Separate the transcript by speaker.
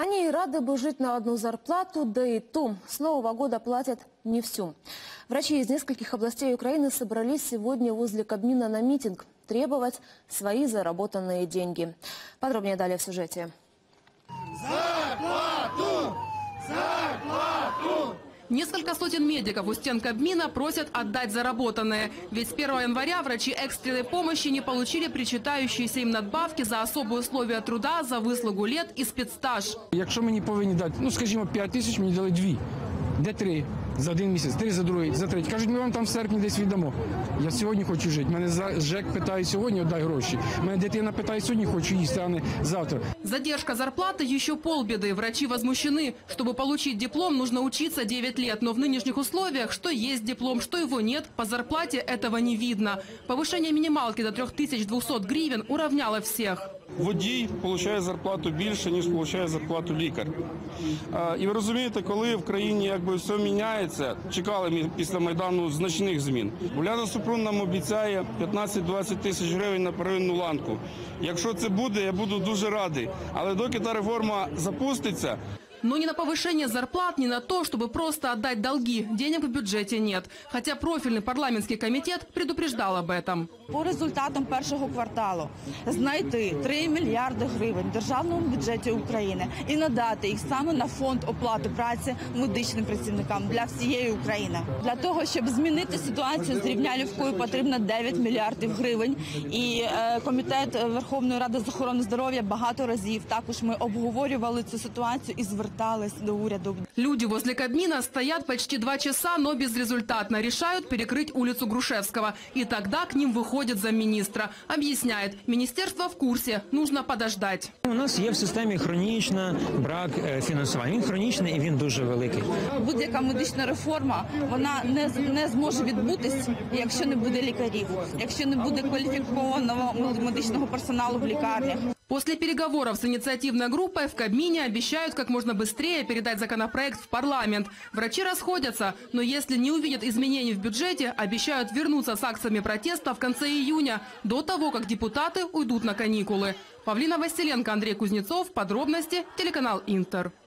Speaker 1: Они и рады бы жить на одну зарплату, да и ту с Нового года платят не всю. Врачи из нескольких областей Украины собрались сегодня возле Кабмина на митинг требовать свои заработанные деньги. Подробнее далее в сюжете.
Speaker 2: Зарплату! Зарплату!
Speaker 3: Несколько сотен медиков у стен Кабмина просят отдать заработанное. Ведь с 1 января врачи экстренной помощи не получили причитающиеся им надбавки за особые условия труда, за выслугу лет и спецстаж.
Speaker 4: Якщо мені повинні дати, скажімо, 5 тисяч, мені дали 2. Де 3? За один місяць, 3 за другий, за третій. Кажуть, ми вам там в серпні десь віддамо. Я сьогодні хочу жити. Мене ЖЕК питає сьогодні, віддай гроші. Мене дитина питає сьогодні, хочу їсти, а не завтра.
Speaker 3: Задержка зарплаты еще полбеды. Врачи возмущены. Чтобы получить диплом, нужно учиться 9 лет. Но в нынешних условиях, что есть диплом, что его нет, по зарплате этого не видно. Повышение минималки до 3200 гривен уравняло всех.
Speaker 5: Водій отримує зарплату більше, ніж отримує зарплату лікар. І ви розумієте, коли в країні все міняється, чекали ми після Майдану значних змін. Уляна Супрун нам обіцяє 15-20 тисяч гривень на первинну ланку. Якщо це буде, я буду дуже радий. Але доки та реформа запуститься...
Speaker 3: Но ни на повышение зарплат, ни на то, чтобы просто отдать долги. Денег в бюджете нет. Хотя профильный парламентский комитет предупреждал об этом.
Speaker 6: По результатам першого кварталу знайти 3 мільярди гривень в державному бюджеті України і надати їх саме на фонд оплати праці медичним працівникам для всієї України. Для того, щоб змінити ситуацію з Рівнялівкою, потрібно 9 мільярдів гривень. І Комітет Верховної Ради з охорони здоров'я багато разів також ми обговорювали цю ситуацію і звертались до уряду.
Speaker 3: Люди возле Кабмина стоят почти 2 часа, но безрезультатно решают перекрыть улицу Грушевского. И тогда к ним выходит замминистра. Объясняет, министерство в курсе, нужно подождать.
Speaker 7: У нас є в системі хронічний брак фінансування. Він хронічний і він дуже великий.
Speaker 6: Будь-яка медична реформа, вона не зможе відбутися, якщо не буде лікарів, якщо не буде кваліфікованого медичного персоналу в лікарнях.
Speaker 3: После переговоров с инициативной группой в Кабмине обещают как можно быстрее передать законопроект в парламент. Врачи расходятся, но если не увидят изменений в бюджете, обещают вернуться с акциями протеста в конце июня, до того, как депутаты уйдут на каникулы. Павлина Василенко, Андрей Кузнецов. Подробности. Телеканал Интер.